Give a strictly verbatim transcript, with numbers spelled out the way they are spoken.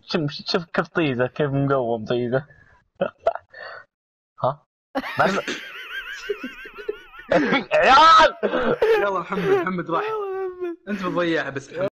شوف شوف كيف طيزه، كيف مقوم طيزه. ها عيال يلا محمد محمد راح، انت بتضيعها بس محمد.